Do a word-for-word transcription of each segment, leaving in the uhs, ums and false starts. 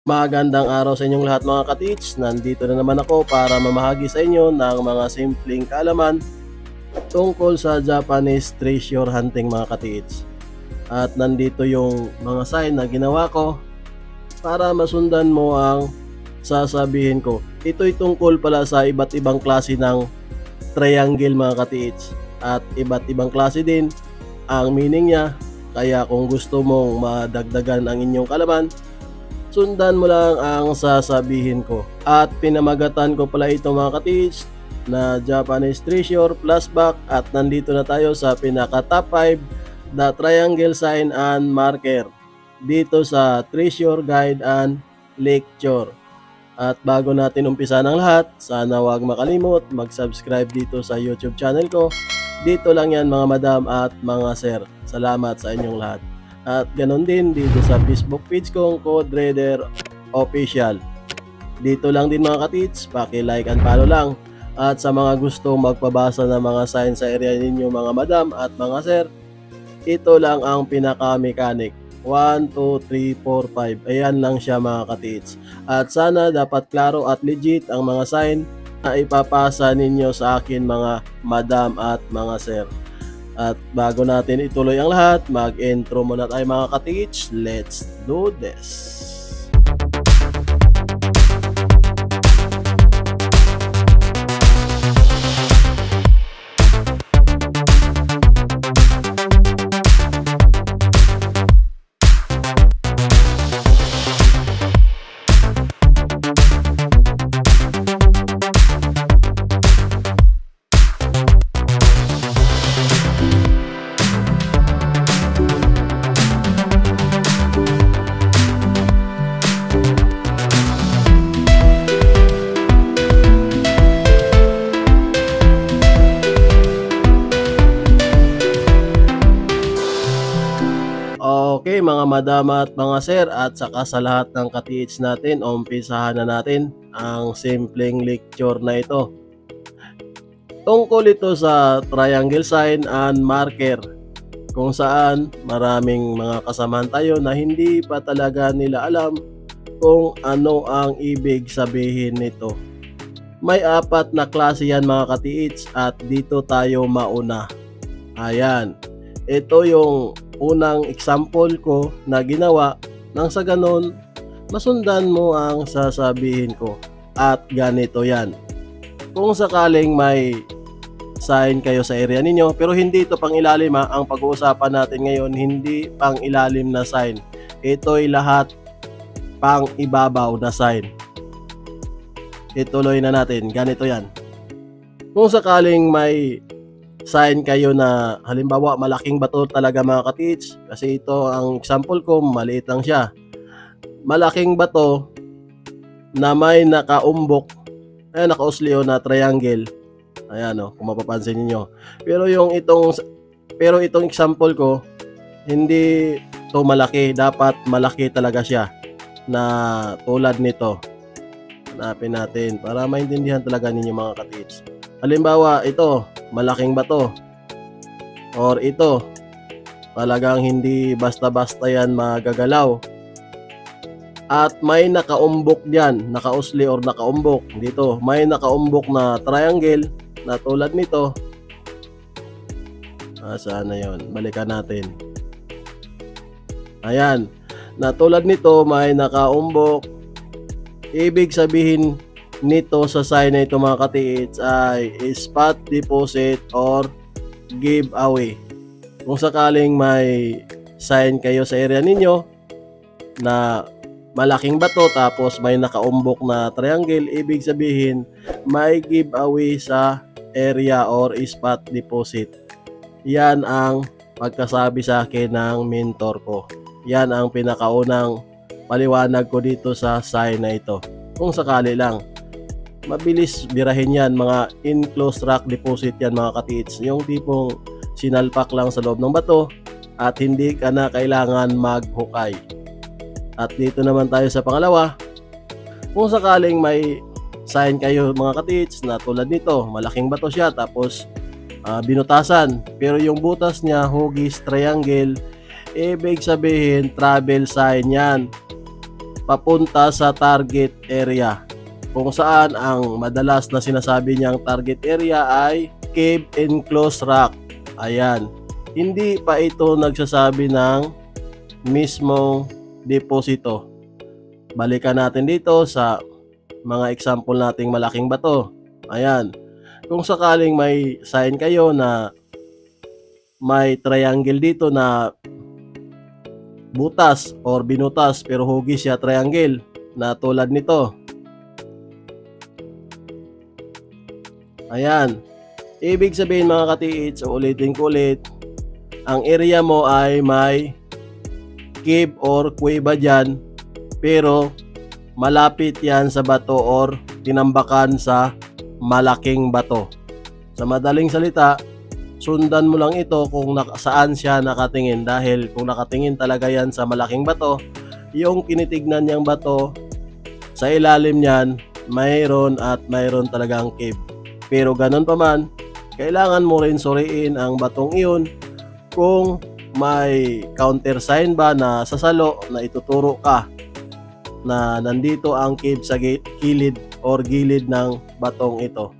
Magandang araw sa inyong lahat mga ka-teach. Nandito na naman ako para mamahagi sa inyo ng mga simpleng kaalaman tungkol sa Japanese treasure hunting mga ka-teach. At nandito yung mga sign na ginawa ko para masundan mo ang sasabihin ko. Ito'y tungkol pala sa iba't ibang klase ng triangle mga ka-teach. At iba't ibang klase din ang meaning niya. Kaya kung gusto mong madagdagan ang inyong kaalaman, sundan mo lang ang sasabihin ko. At pinamagatan ko pala ito mga ka-teach na Japanese treasure flashback, at nandito na tayo sa pinaka top five, the triangle sign and marker dito sa treasure guide and lecture. At bago natin umpisa ng lahat, sana wag makalimot mag-subscribe dito sa YouTube channel ko. Dito lang yan mga madam at mga sir. Salamat sa inyong lahat. At ganon din dito sa Facebook page kong Code Reader Official. Dito lang din mga ka-teach, paki-like and follow lang. At sa mga gusto magpabasa ng mga sign sa area ninyo mga madam at mga sir, ito lang ang pinaka-mechanic. one, two, three, four, five. Ayan lang siya mga ka-teach. At sana dapat klaro at legit ang mga sign na ipapasa ninyo sa akin mga madam at mga sir. At bago natin ituloy ang lahat, mag-intro muna tayo mga ka-teach. Let's do this! Okay mga madam at mga sir, at saka sa lahat ng ka-teach natin, umpisahan na natin ang simpleng lecture na ito. Tungkol ito sa triangle sign and marker, kung saan maraming mga kasamahan tayo na hindi pa talaga nila alam kung ano ang ibig sabihin nito. May apat na klase yan mga ka-teach, at dito tayo mauna. Ayan, ito yung unang example ko na ginawa, nang sa ganon masundan mo ang sasabihin ko. At ganito yan. Kung sakaling may sign kayo sa area ninyo, pero hindi ito pang ilalim ha, ang pag-uusapan natin ngayon hindi pang ilalim na sign, ito'y lahat pang ibabaw na sign. Ituloy na natin. Ganito yan. Kung sakaling may sign kayo na halimbawa malaking bato talaga mga ka-teach, kasi ito ang example ko, maliit lang siya. Malaking bato na may nakaumbok, ay nakauslio na triangle. Ayan o, kung mapapansin niyo. Pero yung itong pero itong example ko, hindi to malaki, dapat malaki talaga siya na tulad nito. Hanapin natin para maintindihan talaga ninyo mga ka-teach. Halimbawa ito, malaking bato, or ito talagang hindi basta-basta yan magagalaw, at may nakaumbok diyan, nakausli or nakaumbok dito, may nakaumbok na triangle na tulad nito. Ah, saan na yun? Balikan natin. Ayan, na tulad nito may nakaumbok. Ibig sabihin nito sa sign na ito mga ka-teach ay spot deposit or giveaway. Kung sakaling may sign kayo sa area ninyo na malaking bato tapos may nakaumbok na triangle, ibig sabihin may giveaway sa area or spot deposit. Yan ang pagkasabi sa akin ng mentor ko. Yan ang pinakaunang paliwanag ko dito sa sign na ito. Kung sakali lang, mabilis birahin yan, mga enclosed rock deposit yan mga ka-teach, yung tipong sinalpak lang sa loob ng bato at hindi ka na kailangan maghukay. At dito naman tayo sa pangalawa. Kung sakaling may sign kayo mga ka-teach na tulad nito, malaking bato siya tapos uh, binutasan, pero yung butas niya hugis triangle, ibig sabihin travel sign yan. papunta sa target area, kung saan ang madalas na sinasabi niyang target area ay cave enclosed rock. Ayan, hindi pa ito nagsasabi ng mismong deposito. Balikan natin dito sa mga example nating malaking bato. Ayan, kung sakaling may sign kayo na may triangle dito na butas or binutas pero hugis siya triangle na tulad nito. Ayan, ibig sabihin mga katiits, ulitin ko ulit, ang area mo ay may cave or kuweba dyan, pero malapit yan sa bato or tinambakan sa malaking bato. Sa madaling salita, sundan mo lang ito kung saan siya nakatingin, dahil kung nakatingin talaga yan sa malaking bato, yung kinitignan niyang bato, sa ilalim niyan mayroon at mayroon talagang cave. Pero ganun pa man, kailangan mo rin suriin ang batong iyon kung may counter sign ba na sasalo na ituturo ka na nandito ang cave sa kilid or gilid ng batong ito.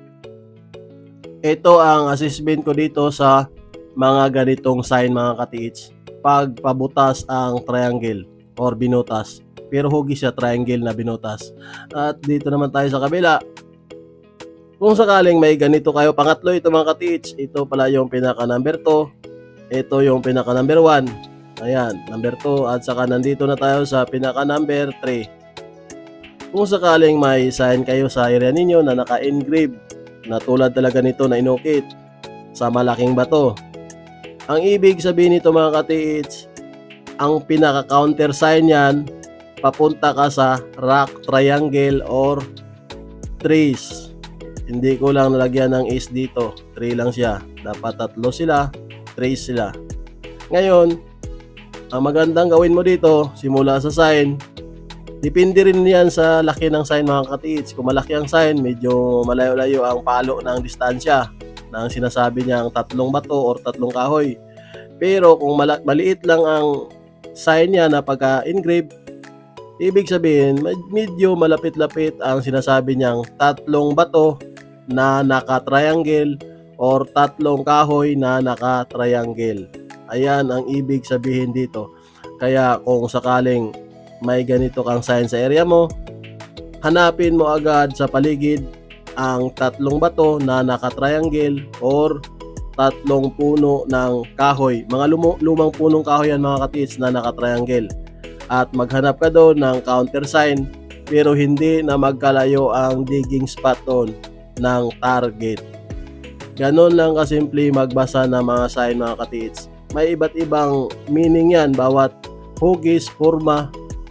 Ito ang assessment ko dito sa mga ganitong sign mga katiits. Pag pabutas ang triangle or binutas, pero hugis siya triangle na binutas. At dito naman tayo sa kabila. Kung sakaling may ganito kayo, pangatlo ito mga katiits, ito pala yung pinaka number two, ito yung pinaka number one. Ayan, number two, at saka nandito na tayo sa pinaka number three. Kung sakaling may sign kayo sa area ninyo na naka-engrave na tulad talaga nito na inukit sa malaking bato, ang ibig sabihin nito mga katiits, ang pinaka counter sign yan, papunta ka sa rock triangle or trees. Hindi ko lang nalagyan ng is dito, tree lang siya, dapat tatlo sila, trees sila. Ngayon, ang magandang gawin mo dito, simula sa sign, depende rin yan sa laki ng sign mga katiits. Kung malaki ang sign, medyo malayo-layo ang palo ng distansya na ang sinasabi niyang tatlong bato or tatlong kahoy. Pero kung mali maliit lang ang sign niya na pagka-engrave, ibig sabihin medyo malapit-lapit ang sinasabi niyang tatlong bato na naka-triangle or tatlong kahoy na naka-triangle. Ayan ang ibig sabihin dito. Kaya kung sakaling may ganito kang sign sa area mo, hanapin mo agad sa paligid ang tatlong bato na naka-triangle or tatlong puno ng kahoy. Mga lum lumang punong kahoy yan mga katiits na naka-triangle. At maghanap ka doon ng counter sign, pero hindi na magkalayo ang digging spot doon ng target. Ganon lang kasimple magbasa ng mga sign mga katiits. May iba't ibang meaning yan, bawat hugis, forma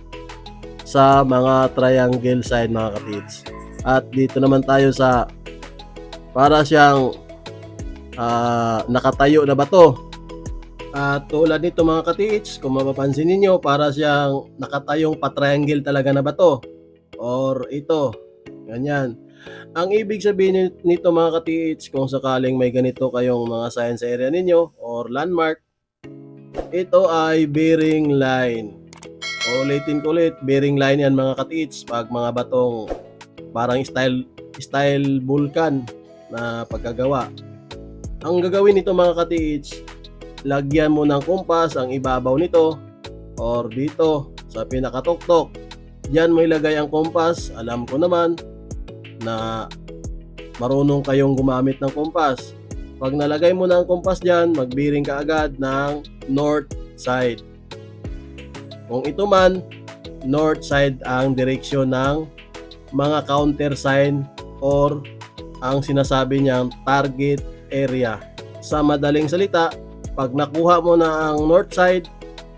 sa mga triangle sign mga katiits. At dito naman tayo sa para siyang uh, nakatayo na bato. At tulad nito mga katiits, kung mapapansin niyo, para siyang nakatayong pa-triangle talaga na bato. Or ito, ganyan. Ang ibig sabihin nito mga katiits, kung sakaling may ganito kayong mga sign sa area ninyo or landmark, ito ay bearing line. Ulitin ko ulit, bearing line yan mga katiits. Pag mga batong parang style, style vulkan na pagkagawa. Ang gagawin nito mga katiits, lagyan mo ng kompas ang ibabaw nito or dito sa pinakatuktok. Diyan mo ilagay ang kompas. Alam ko naman na marunong kayong gumamit ng kompas. Pag nalagay mo na ang kompas dyan, magbiring ka agad ng north side. Kung ito man, north side ang direksyon ng mga counter sign or ang sinasabi niyang target area. Sa madaling salita, pag nakuha mo na ang north side,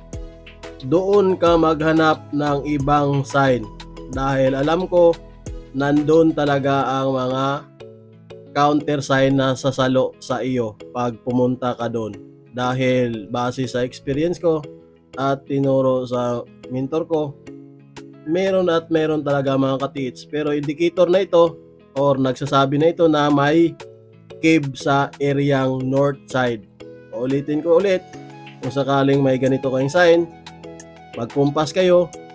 doon ka maghanap ng ibang sign. Dahil alam ko, nandun talaga ang mga counter sign na sasalo sa iyo pag pumunta ka doon. Dahil base sa experience ko at tinuro sa mentor ko, meron at meron talaga mga katiits. Pero indicator na ito or nagsasabi na ito na may cave sa areang north side. Ulitin ko ulit, kung sakaling may ganito kayong sign, magkumpas kayo,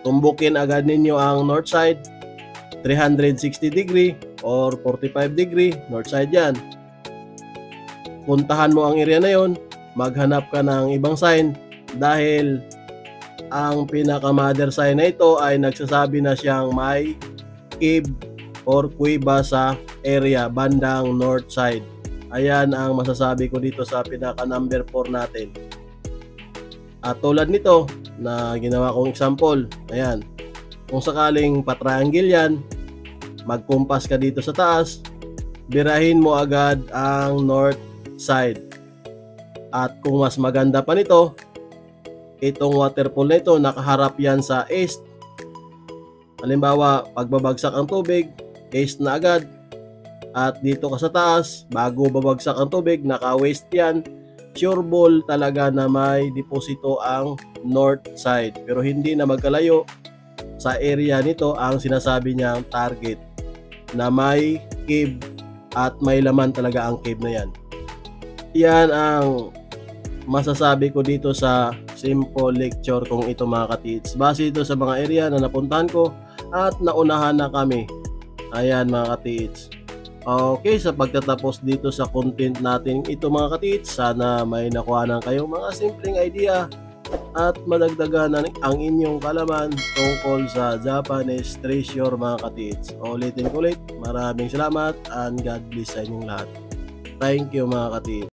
tumbukin agad ninyo ang north side, three hundred sixty degree or forty-five degree, north side yan. Puntahan mo ang area na yon, maghanap ka ng ibang sign dahil ang pinaka mother sign na ito ay nagsasabi na siyang may cave or kuweba sa area bandang north side. Ayan ang masasabi ko dito sa pinaka number four natin. At tulad nito na ginawa kong example, ayan, kung sakaling pa-triangle yan, magkumpas ka dito sa taas, birahin mo agad ang north side. At kung mas maganda pa nito, itong waterfall na ito nakaharap yan sa east. Halimbawa, pagbabagsak ang tubig, east na agad. At dito ka sa taas, bago babagsak ang tubig, naka-west yan. Sure ball talaga na may deposito ang north side. Pero hindi na magkalayo sa area nito ang sinasabi niyang target na may cave at may laman talaga ang cave na yan. Yan ang masasabi ko dito sa simple lecture kong ito mga katiits. Base ito sa mga area na napuntahan ko at naunahan na kami. Ayan mga katiits. Okay, sa pagtatapos dito sa content natin ito mga katiits, sana may nakuha na kayong mga simpleng idea at madagdagan ang inyong kalaman tungkol sa Japanese treasure mga katiits. Ulitin ko ulit, maraming salamat and God bless sa inyong lahat. Thank you mga katiits.